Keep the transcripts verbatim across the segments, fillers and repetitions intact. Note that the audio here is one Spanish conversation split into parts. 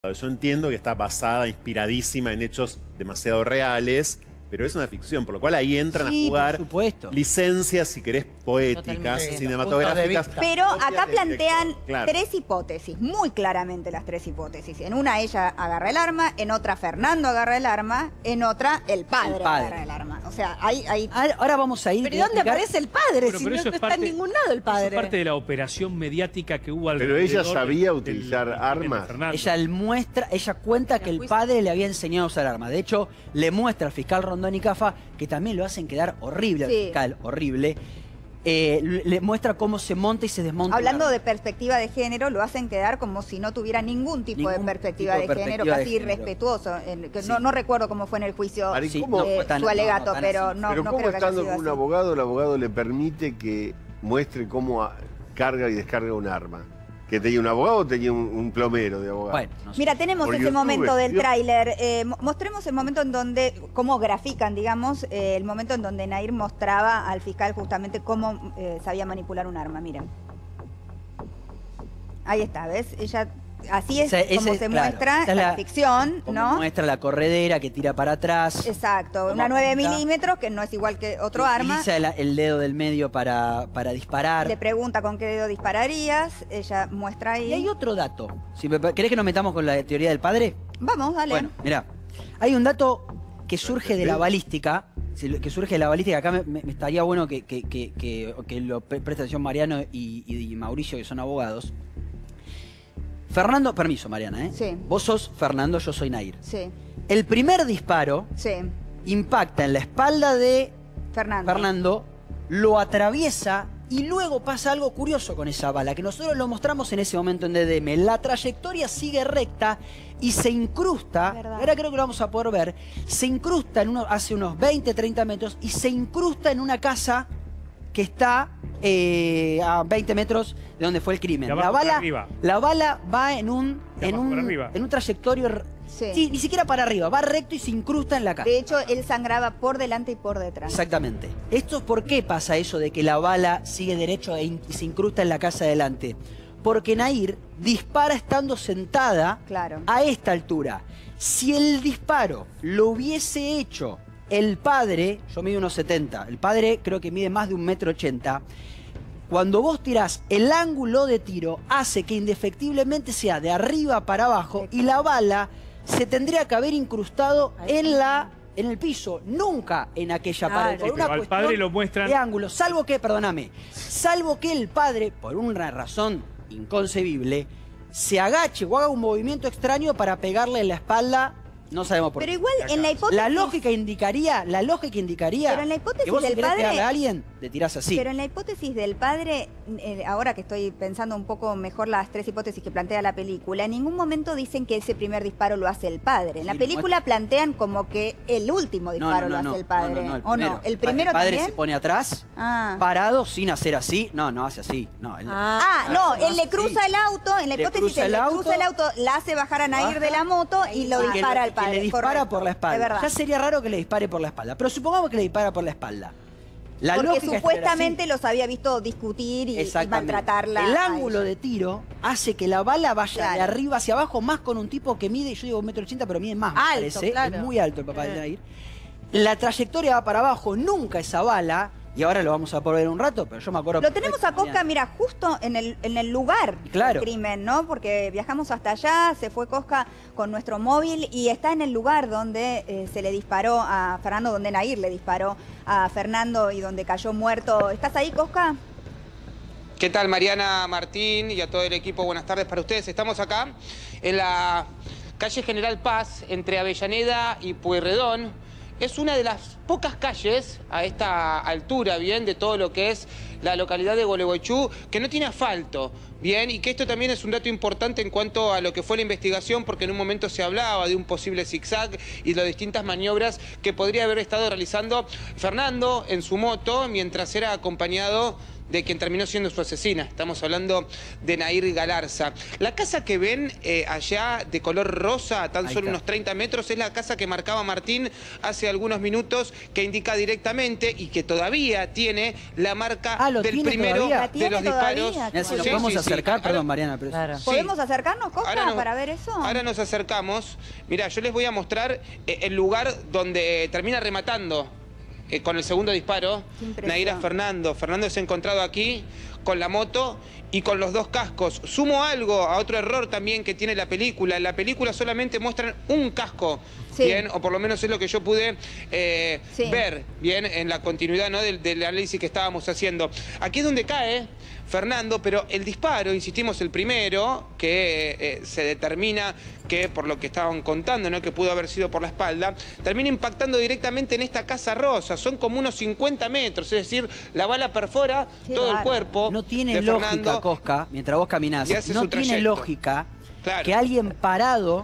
Yo entiendo que está basada, inspiradísima en hechos demasiado reales, pero es una ficción, por lo cual ahí entran sí, a jugar por supuesto. licencias, si querés, poéticas, Totalmente. cinematográficas. Pero acá plantean claro. tres hipótesis, muy claramente las tres hipótesis. En una ella agarra el arma, en otra Fernando agarra el arma, en otra el padre, El padre. agarra el arma. O sea, hay... hay... Ahora, ahora vamos a ir... Pero ¿y dónde explicar- aparece el padre? Bueno, si pero no, eso no es está parte- en ningún lado el padre. Eso es parte de la operación mediática que hubo Pero alrededor. ella sabía del- utilizar del- del armas. de Fernando. Ella el muestra, ella cuenta que el padre le había enseñado a usar armas. De hecho, le muestra al fiscal Rondón y Cafa, que también lo hacen quedar horrible al Sí. fiscal, horrible. Eh, le le muestra cómo se monta y se desmonta. Hablando un de arma. perspectiva de género, lo hacen quedar como si no tuviera ningún tipo Ningún de perspectiva tipo de de género, perspectiva de casi género. irrespetuoso. En- que Sí. no, no recuerdo cómo fue en el juicio Ari, Sí, ¿cómo- no, eh, fue tan- su no, alegato, no tan pero así. no, Pero no ¿cómo creo que haya estando sido con un así. abogado, el abogado le permite que muestre cómo a- carga y descarga un arma? ¿Que tenía un abogado o tenía un, un plomero de abogado? Bueno, no sé. Mira, tenemos Por ese YouTube, momento del ¿vio? tráiler. Eh, mo- mostremos el momento en donde, cómo grafican, digamos, eh, el momento en donde Nair mostraba al fiscal justamente cómo eh, sabía manipular un arma. Miren. Ahí está, ¿ves? Ella, así es Ese- como ese- se claro, muestra esa en es la, la- ficción, Como ¿no? muestra la corredera que tira para atrás. Exacto, Como una nueve apunta. milímetros, que no es igual que otro Utiliza arma. el, el dedo del medio para, para disparar. Le pregunta con qué dedo dispararías. Ella muestra ahí. Y hay otro dato. Si me, ¿Querés que nos metamos con la teoría del padre? Vamos, dale. Bueno, mirá. Hay un dato que surge de la balística. si- Que surge de la balística. Acá me, me- me estaría bueno que, que, que, que, que lo pre- preste atención Mariano y, y Mauricio, que son abogados. Fernando, permiso Mariana, ¿eh? Sí. Vos sos Fernando, yo soy Nair. Sí, El primer disparo sí. impacta en la espalda de Fernando. Fernando, lo atraviesa y luego pasa algo curioso con esa bala, que nosotros lo mostramos en ese momento en D D M. La trayectoria sigue recta y se incrusta, Verdad. ahora creo que lo vamos a poder ver, se incrusta en uno, hace unos veinte, treinta metros y se incrusta en una casa que está eh, a veinte metros de donde fue el crimen. De abajo La para bala, arriba. la bala va en un, De en abajo para un, arriba. en un trayectorio, r- Sí. sí, ni siquiera para arriba, va recto y se incrusta en la casa. De hecho, él sangraba por delante y por detrás. Exactamente. ¿Esto es por qué pasa eso de que la bala sigue derecho e in- y se incrusta en la casa adelante? Porque Nair dispara estando sentada Claro. a esta altura. Si el disparo lo hubiese hecho el padre, yo mido unos setenta, el padre creo que mide más de un metro ochenta, cuando vos tirás el ángulo de tiro hace que indefectiblemente sea de arriba para abajo y la bala se tendría que haber incrustado en la en el piso, nunca en aquella Claro. pared. Por Sí, una pero al cuestión padre lo muestran- de ángulo, salvo que, perdóname, salvo que el padre, por una razón inconcebible, se agache o haga un movimiento extraño para pegarle en la espalda, no sabemos por Pero qué. igual en la hipótesis... La lógica indicaría, la lógica indicaría Pero en la hipótesis que vos si del querés padre- pegarle a alguien, te tirás así. Pero en la hipótesis del padre, eh, ahora que estoy pensando un poco mejor las tres hipótesis que plantea la película, en ningún momento dicen que ese primer disparo lo hace el padre. En la Sí, película no plantean como que el último disparo lo hace el padre. no, no, ¿O no? ¿El primero El padre también? se pone atrás, Ah. parado, sin hacer así. No, no hace así. No, él- Ah, no, él le sí. cruza el auto, en la Le hipótesis cruza él el le cruza el auto, la hace bajar a Nair baja, de la moto y lo y que dispara lo- al que padre. le dispara correcto. por la Es espalda. verdad. Ya sería raro que le dispare por la espalda, pero supongamos que le dispara por la espalda. La Porque lógica es supuestamente así. los había visto discutir y, y Exactamente. maltratarla. El a ángulo ella. de tiro hace que la bala vaya Claro. de arriba hacia abajo, más con un tipo que mide, yo digo un metro ochenta, pero mide más, me Alto, parece. claro. Es muy alto el papá de Eh. Nair. La trayectoria va para abajo, nunca esa bala, y ahora lo vamos a poder ver un rato, pero yo me acuerdo... Lo tenemos a perfecto, Cosca, Mariana. mira, justo en el, en el lugar Claro. del crimen, ¿no? Porque viajamos hasta allá, se fue Cosca con nuestro móvil y está en el lugar donde eh, se le disparó a Fernando, donde Nair le disparó a Fernando y donde cayó muerto. ¿Estás ahí, Cosca? ¿Qué tal, Mariana, Martín y a todo el equipo? Buenas tardes para ustedes. Estamos acá en la calle General Paz, entre Avellaneda y Pueyrredón. Es una de las pocas calles a esta altura, bien, de todo lo que es la localidad de Gualeguaychú, que no tiene asfalto, bien, y que esto también es un dato importante en cuanto a lo que fue la investigación, porque en un momento se hablaba de un posible zigzag y de las distintas maniobras que podría haber estado realizando Fernando en su moto mientras era acompañado de quien terminó siendo su asesina. Estamos hablando de Nair Galarza. La casa que ven eh, allá de color rosa, a tan Ahí solo está. unos treinta metros, es la casa que marcaba Martín hace algunos minutos, que indica directamente y que todavía tiene la marca Ah, ¿lo del tiene primero todavía? ¿La de tiene los todavía? disparos. Mira, si lo Sí, podemos sí, sí. acercar, Ahora- perdón, Mariana, pero Claro. Sí. ¿Podemos acercarnos, Costa, Ahora nos- para ver eso? Ahora nos acercamos. Mirá, yo les voy a mostrar eh, el lugar donde termina rematando eh, con el segundo disparo Qué impresión. Naira Fernando. Fernando se ha encontrado aquí con la moto y con los dos cascos. Sumo algo a otro error también que tiene la película. En la película solamente muestran un casco, Sí. bien, o por lo menos es lo que yo pude eh, Sí. ver, bien, en la continuidad, ¿no?, del, del análisis que estábamos haciendo. Aquí es donde cae Fernando, pero el disparo, insistimos, el primero, que eh, se determina que, por lo que estaban contando, ¿no?, que pudo haber sido por la espalda, termina impactando directamente en esta casa rosa. Son como unos cincuenta metros, es decir, la bala perfora Qué todo el bárbaro. cuerpo No tiene de lógica, Fernando. Cosca, mientras vos caminás, Y hace no su tiene trayecto. lógica Claro. que alguien parado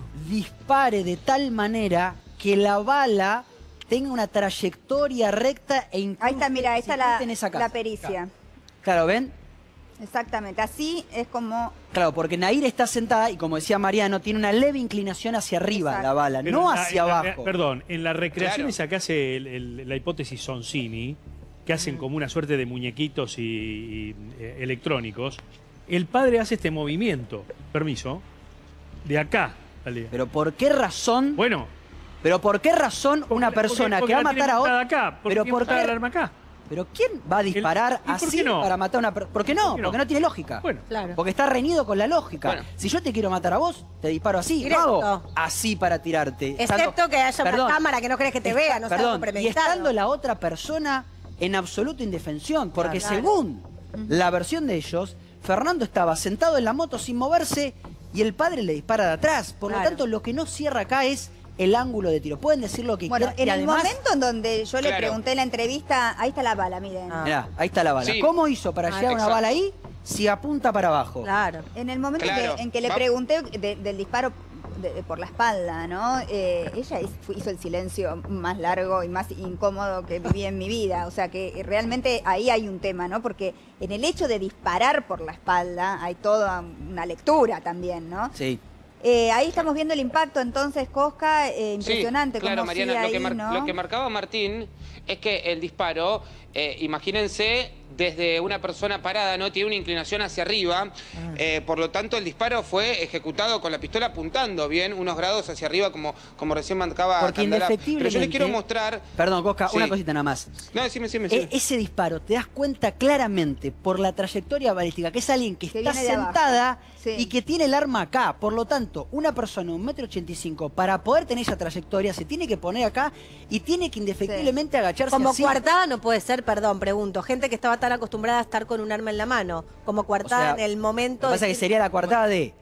dispare de tal manera que la bala tenga una trayectoria recta e incluso Ahí está, mira, ahí está la, en esa casa. la pericia. Claro, ¿ven? Exactamente, así es como... Claro, porque Nair está sentada y, como decía Mariano, tiene una leve inclinación hacia arriba Exacto. la bala, Pero no en la- hacia en la- abajo. Perdón, en la recreación Claro. esa que hace el- el- la hipótesis Sonsini, que hacen como una suerte de muñequitos y, y, eh, electrónicos, el padre hace este movimiento, permiso, de acá. Dale. Pero ¿por qué razón? Bueno, Pero ¿por qué razón una porque- persona porque que va a la tiene matar a montada otra? acá, porque Pero tiene ¿por montada qué? el arma acá. ¿Pero quién va a disparar ¿Y por qué así no? para matar a una persona? ¿Por qué no? ¿Por qué no? Porque no tiene lógica. Bueno, Claro. Porque está reñido con la lógica. Bueno. Si yo te quiero matar a vos, te disparo así. No Directo. hago así para tirarte. Excepto Estando- que haya Perdón. una cámara que no crees que te Está- vea, no sea Perdón, algo y premeditado. estando la otra persona en absoluta indefensión. Porque Claro. según la versión de ellos, Fernando estaba sentado en la moto sin moverse y el padre le dispara de atrás. Por lo Claro. tanto, lo que no cierra acá es el ángulo de tiro. Pueden decir lo que Bueno, quieran. en y el además, momento en donde yo le Claro. pregunté en la entrevista, ahí está la bala, miren. Ah. Mirá, ahí está la bala. Sí. ¿Cómo hizo para Ah, llegar una exacto. bala ahí si apunta para abajo? Claro. En el momento Claro. que- en que le Va- pregunté de- del disparo de- de- por la espalda, ¿no? Eh, ella hizo hizo el silencio más largo y más incómodo que viví en mi vida. O sea que realmente ahí hay un tema, ¿no? Porque en el hecho de disparar por la espalda hay toda una lectura también, ¿no? Sí. Eh, ahí estamos viendo el impacto, entonces, Cosca, eh, impresionante. Sí, claro, cómo Mariana, sigue lo, que ahí, mar- ¿no? lo que marcaba Martín es que el disparo, eh, imagínense, desde una persona parada, ¿no? Tiene una inclinación hacia arriba, eh, por lo tanto el disparo fue ejecutado con la pistola apuntando, bien, unos grados hacia arriba, como, como recién marcaba Porque Candela. Pero indefectiblemente... yo les quiero mostrar... Perdón, Cosca, Sí. una cosita nada más. No, decime, decime, E- decime. ese disparo, te das cuenta claramente por la trayectoria balística que es alguien que, Que está viene de abajo. sentada Sí. y que tiene el arma acá. Por lo tanto, una persona de un metro ochenta y cinco, para poder tener esa trayectoria, se tiene que poner acá y tiene que indefectiblemente agacharse Como así. coartada no puede ser, perdón, pregunto. Gente que estaba tan acostumbrada a estar con un arma en la mano. Como O coartada sea, en el momento. Lo que pasa de- es que sería la coartada de...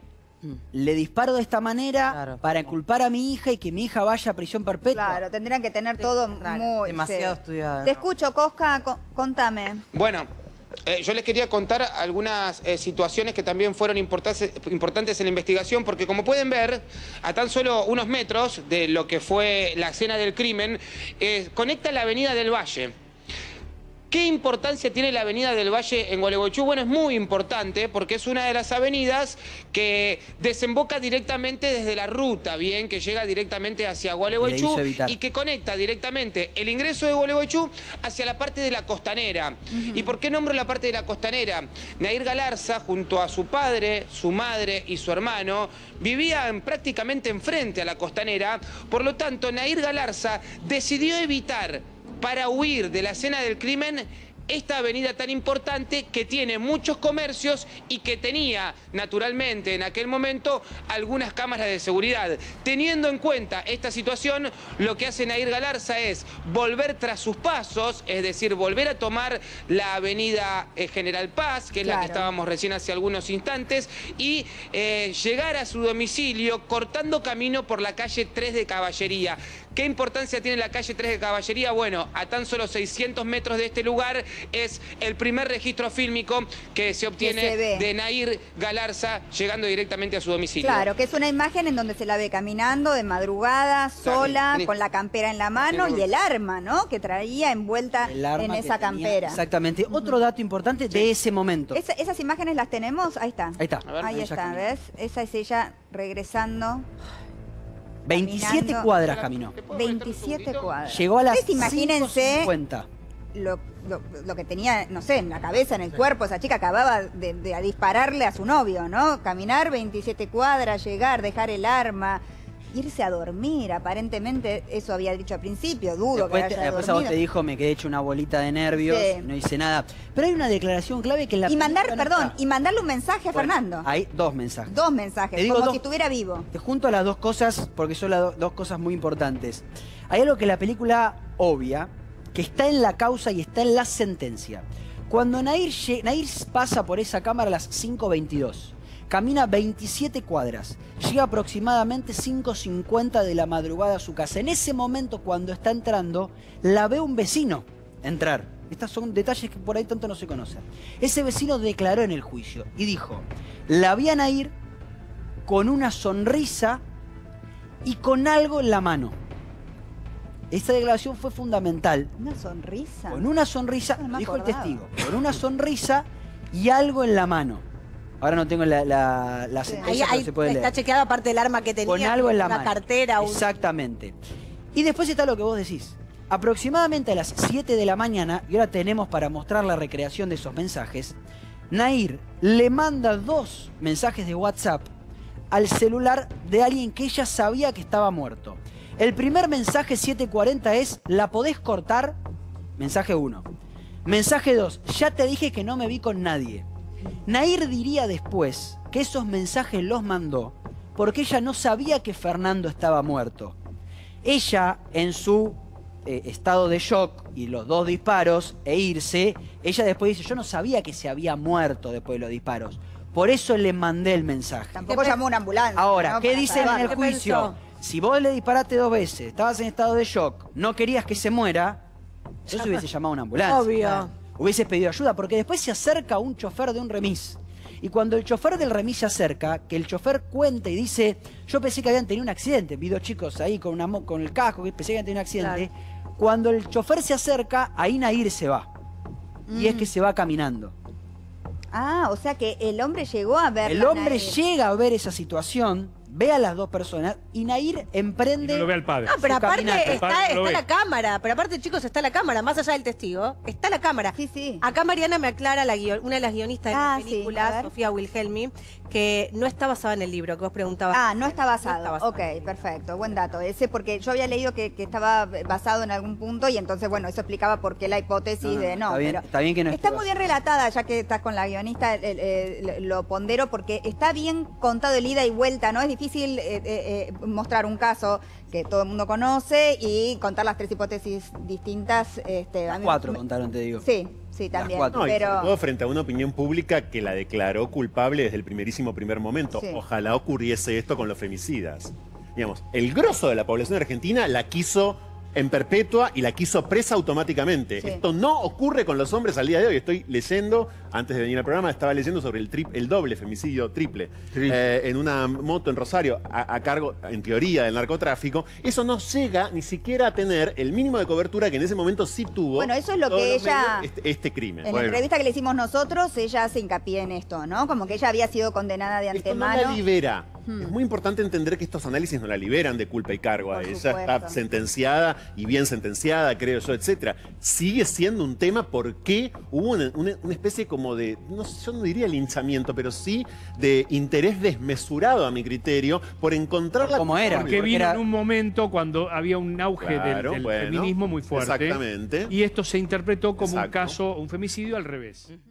Le disparo de esta manera Claro. para inculpar a mi hija y que mi hija vaya a prisión perpetua. Claro, tendrían que tener todo Claro, muy... demasiado sí. estudiado, Te ¿no? escucho, Cosca, co- contame. Bueno, eh, yo les quería contar algunas eh, situaciones que también fueron importantes, importantes en la investigación, porque como pueden ver, a tan solo unos metros de lo que fue la escena del crimen, eh, conecta la Avenida del Valle. ¿Qué importancia tiene la Avenida del Valle en Gualeguaychú? Bueno, es muy importante porque es una de las avenidas que desemboca directamente desde la ruta, bien, que llega directamente hacia Gualeguaychú hizo evitar. y que conecta directamente el ingreso de Gualeguaychú hacia la parte de la costanera. ¿Y por qué nombro la parte de la costanera? Nair Galarza, junto a su padre, su madre y su hermano, vivían prácticamente enfrente a la costanera. Por lo tanto, Nair Galarza decidió evitar, para huir de la escena del crimen, esta avenida tan importante que tiene muchos comercios y que tenía, naturalmente, en aquel momento, algunas cámaras de seguridad. Teniendo en cuenta esta situación, lo que hace Nair Galarza es volver tras sus pasos, es decir, volver a tomar la avenida eh, General Paz, que es la que Claro. estábamos recién hace algunos instantes, y eh, llegar a su domicilio cortando camino por la calle tres de Caballería. ¿Qué importancia tiene la calle tres de Caballería? Bueno, a tan solo seiscientos metros de este lugar es el primer registro fílmico que se obtiene Que se ve. de Nahir Galarza llegando directamente a su domicilio. Claro, que es una imagen en donde se la ve caminando de madrugada, sola, vení. con la campera en la mano Vení. y el arma, ¿no? Que traía envuelta El arma en que esa tenía. campera. Exactamente. Otro dato importante de ese momento. Esa- esas imágenes las tenemos, ahí está. Ahí está. A ver. Ahí Ella está, caminó. ¿ves? Esa es ella regresando. veintisiete caminando. cuadras caminó. ¿Te puedo molestar un veintisiete segundito? cuadras. Llegó a las Ustedes imagínense cinco cincuenta. lo, lo- lo que tenía, no sé, en la cabeza, en el cuerpo. Esa chica acababa de, de dispararle a su novio, ¿no? Caminar veintisiete cuadras, llegar, dejar el arma, irse a dormir. Aparentemente, eso había dicho al principio, dudo Después, que te, haya después a vos dormido. te dijo, me quedé hecho una bolita de nervios, Sí. no hice nada. Pero hay una declaración clave que en la Y mandar, película no perdón, está. y mandarle un mensaje a Bueno, Fernando. Hay dos mensajes. Dos mensajes, Te digo como dos- si estuviera vivo. Te junto las dos cosas porque son las do- dos cosas muy importantes. Hay algo que la película obvia, que está en la causa y está en la sentencia. Cuando Nahir, lle- Nahir pasa por esa cámara a las cinco veintidós, camina veintisiete cuadras, llega aproximadamente cinco cincuenta de la madrugada a su casa. En ese momento, cuando está entrando, la ve un vecino entrar. Estos son detalles que por ahí tanto no se conocen. Ese vecino declaró en el juicio y dijo, la vi a Nahir con una sonrisa y con algo en la mano. Esta declaración fue fundamental. Una sonrisa. Con una sonrisa, No me dijo el acordaba. testigo, con una sonrisa y algo en la mano. Ahora no tengo la, la, la Sí. sentencia, Ahí, pero ahí se puede está leer. chequeado aparte del arma que tenía. Con algo en la una mano. cartera, un... Exactamente. Y después está lo que vos decís. Aproximadamente a las siete de la mañana, y ahora tenemos para mostrar la recreación de esos mensajes, Nahir le manda dos mensajes de WhatsApp al celular de alguien que ella sabía que estaba muerto. El primer mensaje, siete cuarenta, es, ¿la podés cortar? Mensaje uno. Mensaje dos, ya te dije que no me vi con nadie. Nahir diría después que esos mensajes los mandó porque ella no sabía que Fernando estaba muerto. Ella, en su eh, estado de shock y los dos disparos e irse, ella después dice, yo no sabía que se había muerto después de los disparos. Por eso le mandé el mensaje. Tampoco llamó una ambulancia. Ahora, ¿no? ¿qué Para dicen en el salvarlo. ¿Qué juicio? pensó? Si vos le disparaste dos veces, estabas en estado de shock, no querías que se muera, yo se hubiese llamado a una ambulancia. Obvio. Hubieses pedido ayuda, porque después se acerca un chofer de un remis. Y cuando el chofer del remis se acerca, que el chofer cuenta y dice, yo pensé que habían tenido un accidente, vi dos chicos ahí con, una, mo- con el casco, que pensé que habían tenido un accidente. Cuando el chofer se acerca, ahí Nahir se va. Y es que se va caminando. Ah, o sea que el hombre llegó a ver. El hombre llega a ver esa situación, ve a las dos personas y Nahir Y emprende... no lo ve al padre. No, pero Su aparte caminata. está, Padre, lo está ve. la cámara. Pero aparte, chicos, está la cámara. Más allá del testigo, está la cámara. Sí, sí. Acá Mariana me aclara, la guion- una de las guionistas de Ah, la sí, película, a ver. Sofía Wilhelmi, que no está basada en el libro, que vos preguntabas. Ah, no está basado. No está basado. Ok, perfecto. Buen dato. Ese porque yo había leído que, que estaba basado en algún punto y entonces, bueno, eso explicaba por qué la hipótesis No, no, de no. está bien- pero está bien que no Está esté muy bien relatada, ya que estás con la guionista, el- el- el- lo pondero, porque está bien contado el ida y vuelta, ¿no? Es difícil eh, eh, eh, mostrar un caso que todo el mundo conoce y contar las tres hipótesis distintas. Este, a Las mí- cuatro contaron, te digo. Sí, sí, también. cuatro. No, y sobre pero todo frente a una opinión pública que la declaró culpable desde el primerísimo primer momento. Sí. Ojalá ocurriese esto con los femicidas. Digamos, el grosso de la población argentina la quiso en perpetua y la quiso presa automáticamente. Sí. Esto no ocurre con los hombres al día de hoy. Estoy leyendo, antes de venir al programa, estaba leyendo sobre el, tri- el doble femicidio triple, Triple. eh, en una moto en Rosario, a, a cargo, en teoría, del narcotráfico. Eso no llega ni siquiera a tener el mínimo de cobertura que en ese momento sí tuvo. Bueno, eso es lo todos que los ella- medios, Este, este crimen. en Bueno. la entrevista que le hicimos nosotros, ella hace hincapié en esto, ¿no? Como que ella había sido condenada de Esto no antemano. la libera. Hmm. Es muy importante entender que estos análisis no la liberan de culpa y cargo. Por Ella supuesto. está sentenciada y bien sentenciada, creo yo, etcétera. Sigue siendo un tema porque hubo una, una- una especie como de, no sé, yo no diría linchamiento, pero sí de interés desmesurado a mi criterio por encontrar la ¿Cómo era? culpable. Porque Porque vino era- en un momento cuando había un auge del- Claro, del, bueno, feminismo muy fuerte. exactamente. Y esto se interpretó como Exacto. un caso, un femicidio al revés.